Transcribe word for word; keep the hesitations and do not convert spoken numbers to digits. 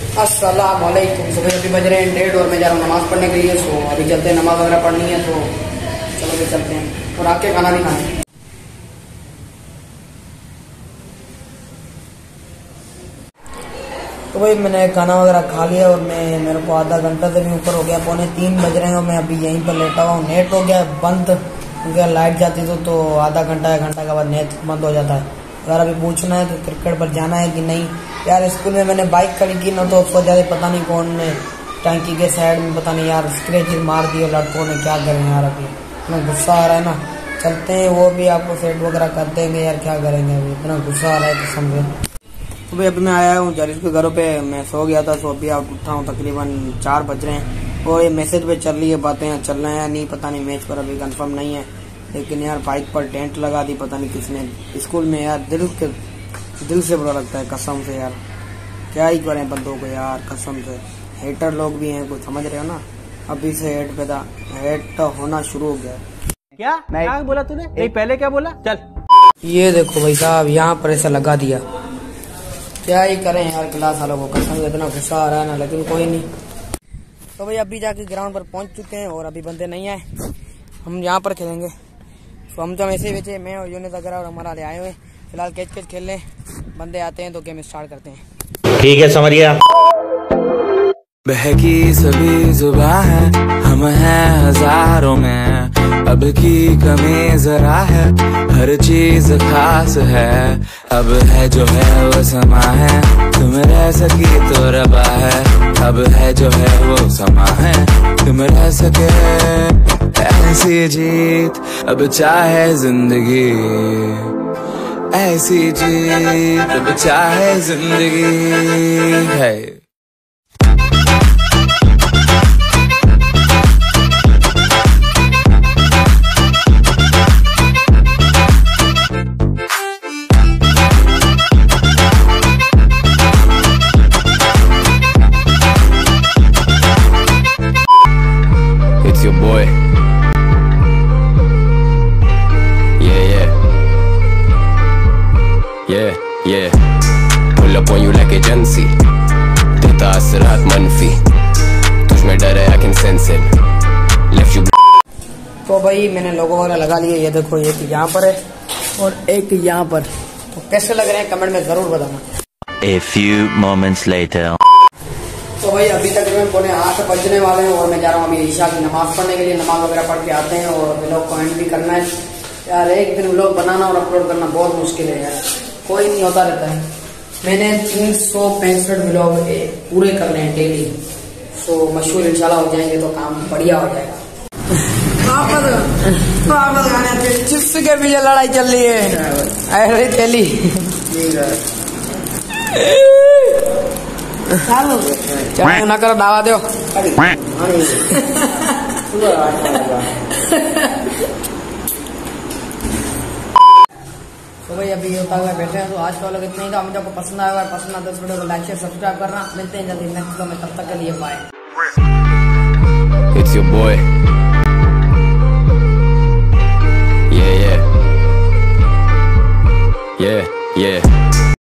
अस्सलाम वालेकुम। सुबह अभी बज रहे हैं डेढ़ और मैं जा रहा हूँ नमाज़ पढ़ने के लिए। सो अभी चलते हैं, नमाज़ वगैरह पढ़नी है तो चलो फिर चलते हैं और आके खाना भी खाना है। तो भाई मैंने खाना वगैरह खा लिया और मैं मेरे को आधा घंटा से भी ऊपर हो गया, पौने तीन बज रहे हैं और मैं अभी यहीं पर लेटा हुआ हूँ। नेट हो गया बंद, क्योंकि लाइट जाती तो, तो आधा घंटा एक घंटा के बाद नेट बंद हो जाता है। अगर अभी पूछना है तो क्रिकेट पर जाना है कि नहीं। यार स्कूल में मैंने बाइक खड़ी की ना, तो उसको ज़्यादा पता नहीं कौन ने टंकी के साइड में पता नहीं यार स्क्रैचेस मार दिए लड़कों ने। क्या करें यार, अभी इतना गुस्सा आ रहा है ना। चलते हैं, वो भी आपको सेट वगैरह कर देंगे यार, क्या करेंगे अभी इतना गुस्सा आ रहा है तो समझे। तो भाई अभी मैं आया हूँ जारिस के घरों पे, मैं सो गया था। सो अभी आप उठा हूँ, तकरीबन चार बज रहे हैं और ये मैसेज पे चल रही है बातें, चल रहे हैं नहीं पता नहीं, मैच पर अभी कंफर्म नहीं है। लेकिन यार बाइक पर टेंट लगा दी पता नहीं किसने स्कूल में। यार दिल के दिल से बुरा लगता है कसम से यार, क्या ही करें बंदों को यार कसम से। हेटर लोग भी हैं, कुछ समझ रहे हो ना। अभी से हेट पैदा हेट होना शुरू हो गया। क्या क्या बोला तूने? नहीं पहले क्या बोला? चल ये देखो भाई साहब, यहाँ पर ऐसा लगा दिया। क्या ही करें यार क्लास वालों को, कसम से इतना गुस्सा आ रहा है ना, लेकिन कोई नहीं। तो भाई अभी जाके ग्राउंड पर पहुंच चुके हैं और अभी बंदे नहीं आए, हम यहाँ पर खेलेंगे। तो हम तो ऐसे बेचे, मैं और यूनिस वगैरह और हमारा ले आए हुए फिलहाल कैच कैच खेल लें। बंदे आते हैं तो गेम स्टार्ट करते हैं। ठीक है समझ गया। बहकी सभी जुबां है, हम हैं हजारों में, अब की कमी जरा है, हर चीज खास है। अब है जो है वो समा है, तुम रह सकी तो रबा है। अब है जो है वो समा है, तुम रह सके ऐसी जीत। अब चाहे जिंदगी ऐसी जीत, अब चाहे जिंदगी है। It's your boy. Yeah, yeah. Yeah, yeah. Pull up on you like agency. देता असरात मनफी, तुझ में डर है I can sense it. Left you. तो भाई मैंने लोगो वगैरह लगा लिए, ये देखो एक यहाँ पर है और एक यहाँ पर। तो कैसे लग रहे हैं कमेंट में जरूर बताना। A few moments later. तो भाई अभी तक मैं पौने आठ बजने वाले हैं और मैं जा रहा हूँ अभी ईशा की नमाज पढ़ने के लिए। नमाज वगैरह पढ़ के आते हैं और व्लॉग को एंड भी करना है यार। एक दिन व्लॉग बनाना और अपलोड करना बहुत मुश्किल है यार, कोई नहीं होता रहता है। मैंने तीन सौ पैंसठ व्लॉग पूरे करने हैं डेली। सो मशहूर इंशाल्लाह हो जाएंगे तो काम बढ़िया हो जाएगा। जिसके भी लड़ाई चल रही है अरे चली चाहे ना करो दावा दो। तो भाई अभी होता हुआ बैठे हैं। तो आज का लोग इतना ही था। मुझे आपको पसंद आएगा, पसंद आता है इस वीडियो को लाइक शेयर सब्सक्राइब करना। मिलते हैं जल्दी नेक्स्ट वीडियो में, तब तक के लिए bye. It's your boy. Yeah, yeah. Yeah, yeah.